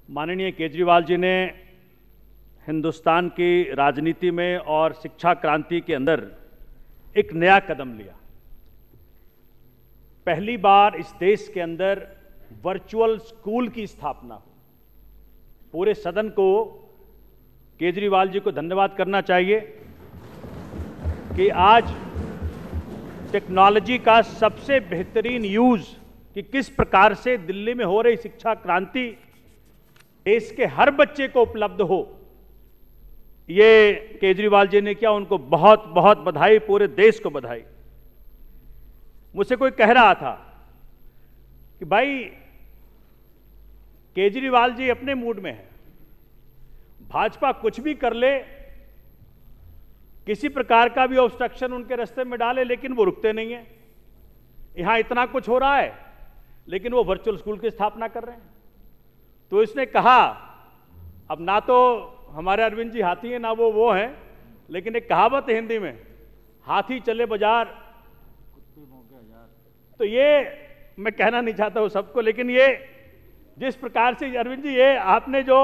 माननीय केजरीवाल जी ने हिंदुस्तान की राजनीति में और शिक्षा क्रांति के अंदर एक नया कदम लिया। पहली बार इस देश के अंदर वर्चुअल स्कूल की स्थापना हुई। पूरे सदन को केजरीवाल जी को धन्यवाद करना चाहिए कि आज टेक्नोलॉजी का सबसे बेहतरीन यूज कि किस प्रकार से दिल्ली में हो रही शिक्षा क्रांति देश के हर बच्चे को उपलब्ध हो, ये केजरीवाल जी ने किया। उनको बहुत बहुत बधाई, पूरे देश को बधाई। मुझसे कोई कह रहा था कि भाई केजरीवाल जी अपने मूड में है, भाजपा कुछ भी कर ले, किसी प्रकार का भी ऑब्स्ट्रक्शन उनके रास्ते में डाले, लेकिन वो रुकते नहीं है। यहां इतना कुछ हो रहा है लेकिन वो वर्चुअल स्कूल की स्थापना कर रहे हैं। तो इसने कहा, अब ना तो हमारे अरविंद जी हाथी हैं ना वो हैं, लेकिन एक कहावत है हिंदी में, हाथी चले बाजार। तो ये मैं कहना नहीं चाहता हूं सबको, लेकिन ये जिस प्रकार से अरविंद जी ये आपने जो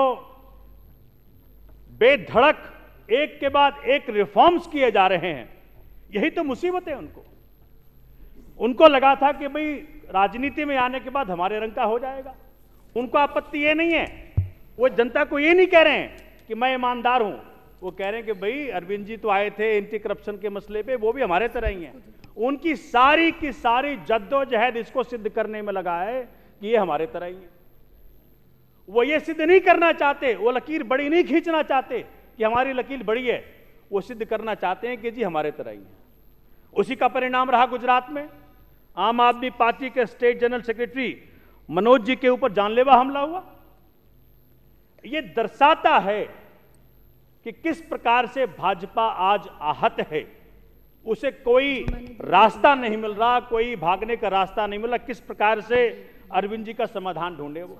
बेधड़क एक के बाद एक रिफॉर्म्स किए जा रहे हैं, यही तो मुसीबत है। उनको लगा था कि भाई राजनीति में आने के बाद हमारे रंग का हो जाएगा। उनको आपत्ति ये नहीं है, वो जनता को ये नहीं कह रहे हैं कि मैं ईमानदार हूं, वो कह रहे हैं कि भाई अरविंद जी तो आए थे एंटी करप्शन के मसले पे, वो भी हमारे तरह ही हैं। उनकी सारी की सारी जद्दोजहद इसको सिद्ध करने में लगा है कि ये हमारे तरह ही है। वो ये सिद्ध नहीं करना चाहते, वो लकीर बड़ी नहीं खींचना चाहते कि हमारी लकीर बड़ी है, वो सिद्ध करना चाहते हैं कि जी हमारे तरह ही है। उसी का परिणाम रहा गुजरात में। आम आदमी पार्टी के state general secretary Manoj ji के ऊपर जानलेवा हमला हुआ। यह दर्शाता है कि किस प्रकार से भाजपा आज आहत है। उसे कोई रास्ता नहीं मिल रहा, कोई भागने का रास्ता नहीं मिल रहा, किस प्रकार से अरविंद जी का समाधान ढूंढे वो।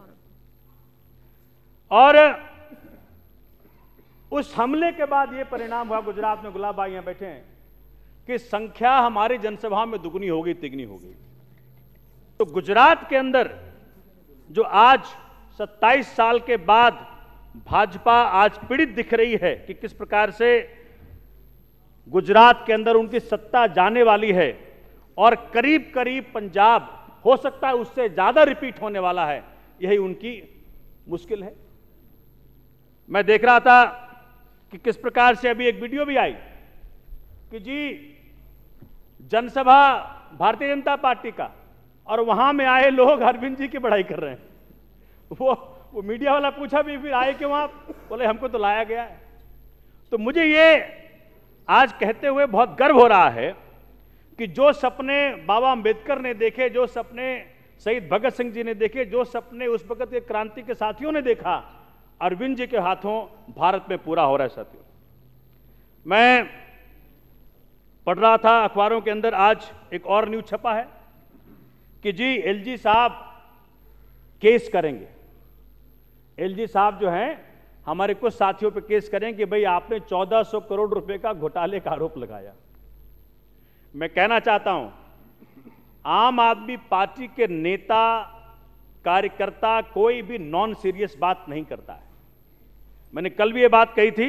और उस हमले के बाद यह परिणाम हुआ गुजरात में, गुलाब भाई यहां बैठे हैं, कि संख्या हमारी जनसभा में दुगनी हो गई, तिगनी हो गई। तो गुजरात के अंदर जो आज 27 साल के बाद भाजपा आज पीड़ित दिख रही है कि किस प्रकार से गुजरात के अंदर उनकी सत्ता जाने वाली है, और करीब करीब पंजाब हो सकता है उससे ज्यादा रिपीट होने वाला है, यही उनकी मुश्किल है। मैं देख रहा था कि किस प्रकार से अभी एक वीडियो भी आई कि जी जनसभा भारतीय जनता पार्टी का, और वहां में आए लोग अरविंद जी की बढ़ाई कर रहे हैं। वो मीडिया वाला पूछा भी फिर आए क्यों आप, बोले हमको तो लाया गया है। तो मुझे ये आज कहते हुए बहुत गर्व हो रहा है कि जो सपने बाबा अंबेडकर ने देखे, जो सपने शहीद भगत सिंह जी ने देखे, जो सपने उस वक्त के क्रांति के साथियों ने देखा, अरविंद जी के हाथों भारत में पूरा हो रहा है। साथियों, मैं पढ़ रहा था अखबारों के अंदर, आज एक और न्यूज छपा है कि जी एलजी साहब केस करेंगे। एलजी साहब जो हैं हमारे कुछ साथियों पे केस करें कि भाई आपने 1400 करोड़ रुपए का घोटाले का आरोप लगाया। मैं कहना चाहता हूं, आम आदमी पार्टी के नेता कार्यकर्ता कोई भी नॉन सीरियस बात नहीं करता है। मैंने कल भी ये बात कही थी,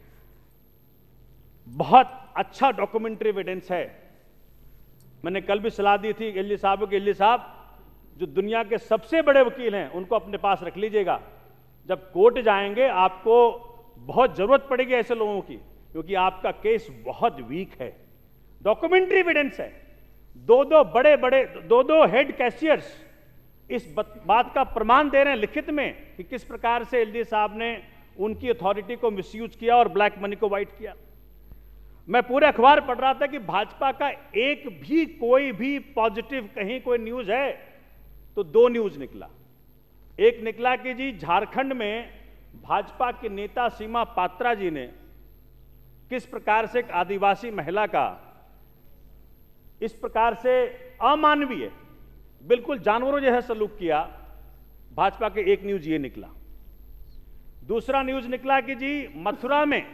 बहुत अच्छा डॉक्यूमेंट्री एविडेंस है। मैंने कल भी सलाह दी थी एलजी साहब को, एलजी साहब जो दुनिया के सबसे बड़े वकील हैं उनको अपने पास रख लीजिएगा। जब कोर्ट जाएंगे आपको बहुत जरूरत पड़ेगी ऐसे लोगों की, क्योंकि आपका केस बहुत वीक है। डॉक्यूमेंट्री एविडेंस है। दो हेड कैशियर्स इस बात का प्रमाण दे रहे हैं लिखित में कि किस प्रकार से एलजी साहब ने उनकी अथॉरिटी को मिसयूज किया और ब्लैक मनी को व्हाइट किया। मैं पूरे अखबार पढ़ रहा था कि भाजपा का एक भी कोई भी पॉजिटिव कहीं कोई न्यूज है तो दो न्यूज निकला। एक निकला कि जी झारखंड में भाजपा के नेता सीमा पात्रा जी ने किस प्रकार से एक आदिवासी महिला का इस प्रकार से अमानवीय, बिल्कुल जानवरों जैसा सलूक किया। भाजपा के एक न्यूज ये निकला। दूसरा न्यूज निकला कि जी मथुरा में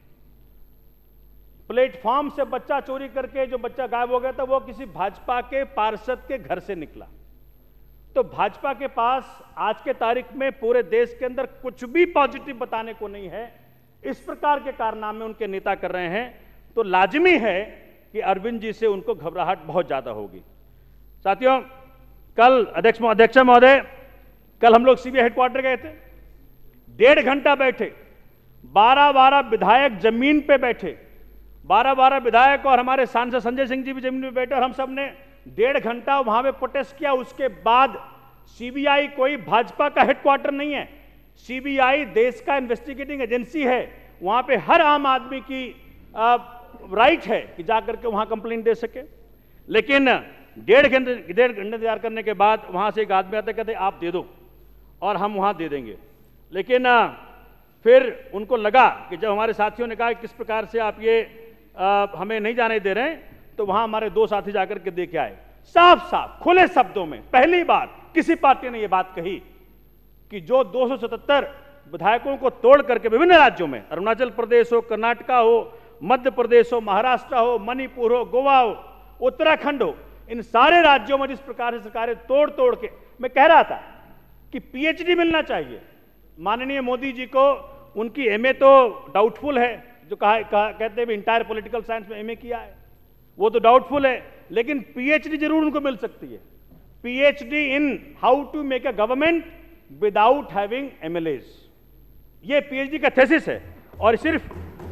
प्लेटफॉर्म से बच्चा चोरी करके जो बच्चा गायब हो गया था वो किसी भाजपा के पार्षद के घर से निकला। तो भाजपा के पास आज के तारीख में पूरे देश के अंदर कुछ भी पॉजिटिव बताने को नहीं है। इस प्रकार के कारनामे उनके नेता कर रहे हैं, तो लाजिमी है कि अरविंद जी से उनको घबराहट बहुत ज्यादा होगी। साथियों, कल अध्यक्ष महोदय, कल हम लोग सीबीआई हेडक्वार्टर गए थे, 1.5 घंटा बैठे, 12 विधायक जमीन पे बैठे, 12 विधायक और हमारे सांसद संजय सिंह जी भी जमीन पे बैठे, और हम सब ने 1.5 घंटा वहां पे प्रोटेस्ट किया। उसके बाद सीबीआई कोई भाजपा का हेडक्वार्टर नहीं है, सीबीआई देश का इन्वेस्टिगेटिंग एजेंसी है। वहां पे हर आम आदमी की राइट है कि जाकर के वहां कंप्लेंट दे सके। लेकिन 1.5 घंटे इंतजार करने के बाद वहां से एक आदमी आता, कहते आप दे दो और हम वहां दे देंगे। लेकिन फिर उनको लगा कि जब हमारे साथियों ने कहा कि किस प्रकार से आप ये हमें नहीं जाने दे रहे हैं, तो वहां हमारे 2 साथी जाकर के देख के आए, साफ साफ खुले शब्दों में पहली बार किसी पार्टी ने यह बात कही कि जो 277 विधायकों को तोड़ करके विभिन्न राज्यों में, अरुणाचल प्रदेश हो, कर्नाटका हो, मध्य प्रदेश हो, महाराष्ट्र हो, मणिपुर हो, गोवा हो, उत्तराखंड हो, इन सारे राज्यों में जिस प्रकार से सरकारें तोड़ तोड़ के, मैं कह रहा था कि पीएचडी मिलना चाहिए माननीय मोदी जी को। उनकी एमए तो डाउटफुल है, जो कहते हैं इंटायर पॉलिटिकल साइंस में एमए किया है, वो तो डाउटफुल है, लेकिन पीएचडी जरूर उनको मिल सकती है। PhD in how to make a government without having MLAs, ये पीएचडी का थेसिस है। और सिर्फ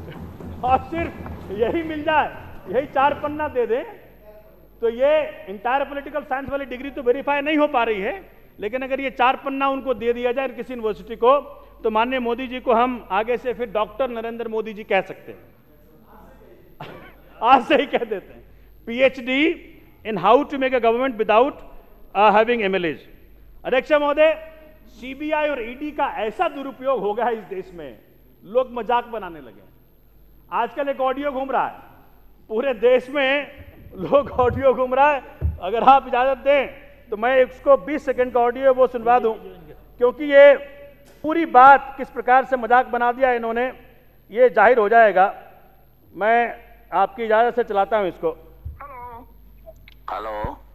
यही मिल जाए, यही 4 पन्ना दे दें, तो ये इंटायर पॉलिटिकल साइंस वाली डिग्री तो वेरीफाई नहीं हो पा रही है। लेकिन अगर ये 4 पन्ना उनको दे दिया जाए किसी यूनिवर्सिटी को, तो माननीय मोदी जी को हम आगे से फिर डॉक्टर नरेंद्र मोदी जी कह सकते हैं। आज से ही कह देते हैं, PhD in how to make a government without having MLAs. अध्यक्ष महोदय, सीबीआई और ईडी का ऐसा दुरुपयोग हो गया है इस देश में, लोग मजाक बनाने लगे। आजकल एक ऑडियो घूम रहा है पूरे देश में, लोग ऑडियो घूम रहा है, अगर आप इजाजत दें तो मैं इसको 20 सेकंड का ऑडियो वो सुनवा दूं, क्योंकि ये पूरी बात किस प्रकार से मजाक बना दिया इन्होंने, ये जाहिर हो जाएगा। मैं आपकी इजाजत से चलाता हूं इसको। हेलो,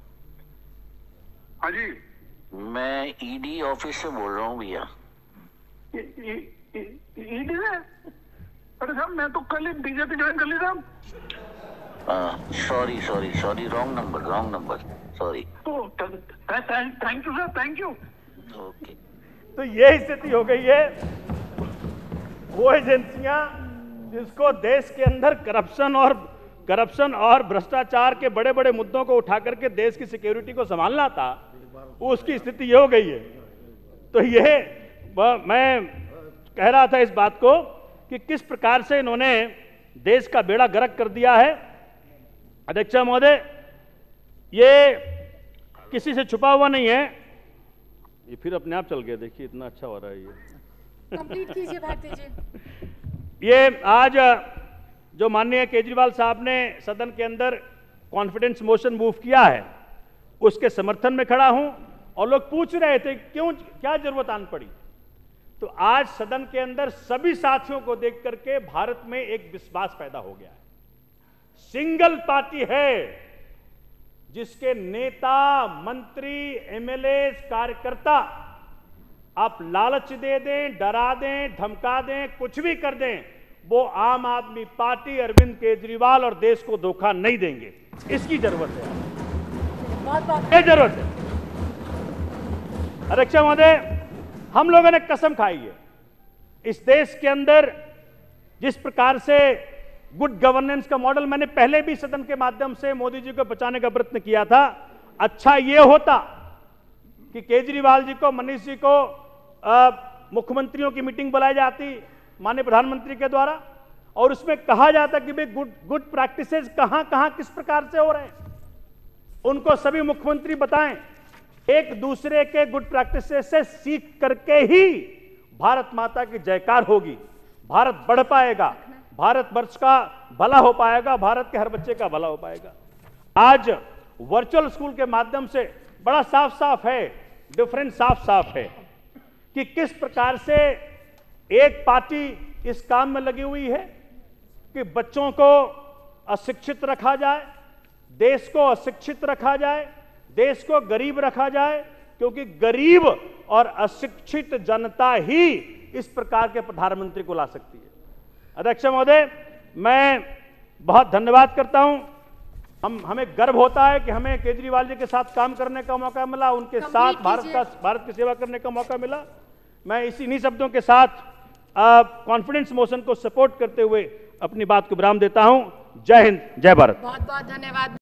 हाँ जी, मैं ईडी ऑफिस से बोल रहा हूँ भैया। ईडी से? अरे साहब, मैं तो कल ही बीजेपी ज्वाइन कर ली साहब। Sorry, wrong number, sorry. तो thank you sir, thank you. Okay. तो ये स्थिति हो गई है, वो एजेंसियां जिसको देश के अंदर करप्शन और भ्रष्टाचार के बड़े बड़े मुद्दों को उठा करके देश की सिक्योरिटी को संभालना था, उसकी स्थिति ये हो गई है। तो ये मैं कह रहा था इस बात को कि किस प्रकार से इन्होंने देश का बेड़ा गर्क कर दिया है। अध्यक्ष महोदय, ये किसी से छुपा हुआ नहीं है, ये फिर अपने आप चल गया, देखिए इतना अच्छा हो रहा है ये। कंप्लीट कीजिए भारती जी। ये आज जो माननीय केजरीवाल साहब ने सदन के अंदर कॉन्फिडेंस मोशन मूव किया है, उसके समर्थन में खड़ा हूं। और लोग पूछ रहे थे क्यों, क्या जरूरत आन पड़ी, तो आज सदन के अंदर सभी साथियों को देख करके भारत में एक विश्वास पैदा हो गया है। सिंगल पार्टी है जिसके नेता, मंत्री, एमएलए, कार्यकर्ता आप लालच दे दें, डरा दें, धमका दें, कुछ भी कर दें, वो आम आदमी पार्टी, अरविंद केजरीवाल और देश को धोखा नहीं देंगे। इसकी जरूरत है, ये जरूरत है। अध्यक्ष महोदय, हम लोगों ने कसम खाई है, इस देश के अंदर जिस प्रकार से गुड गवर्नेंस का मॉडल मैंने पहले भी सदन के माध्यम से मोदी जी को बचाने का प्रयत्न किया था। अच्छा यह होता कि केजरीवाल जी को, मनीष जी को मुख्यमंत्रियों की मीटिंग बुलाई जाती माननीय प्रधानमंत्री के द्वारा, और उसमें कहा जाता कि भाई गुड प्रैक्टिसेस कहां कहां किस प्रकार से हो रहे हैं, उनको सभी मुख्यमंत्री बताएं। एक दूसरे के गुड प्रैक्टिसेस से सीख करके ही भारत माता की जयकार होगी, भारत बढ़ पाएगा, भारत वर्ष का भला हो पाएगा, भारत के हर बच्चे का भला हो पाएगा। आज वर्चुअल स्कूल के माध्यम से बड़ा साफ साफ है, डिफरेंस साफ साफ है कि किस प्रकार से एक पार्टी इस काम में लगी हुई है कि बच्चों को अशिक्षित रखा जाए, देश को अशिक्षित रखा जाए, देश को गरीब रखा जाए, क्योंकि गरीब और अशिक्षित जनता ही इस प्रकार के प्रधानमंत्री को ला सकती है। अध्यक्ष महोदय, मैं बहुत धन्यवाद करता हूं। हमें गर्व होता है कि हमें केजरीवाल जी के साथ काम करने का मौका मिला, उनके साथ भारत की सेवा करने का मौका मिला। मैं इन्हीं शब्दों के साथ कॉन्फिडेंस मोशन को सपोर्ट करते हुए अपनी बात को विराम देता हूं। जय हिंद, जय भारत। बहुत बहुत धन्यवाद।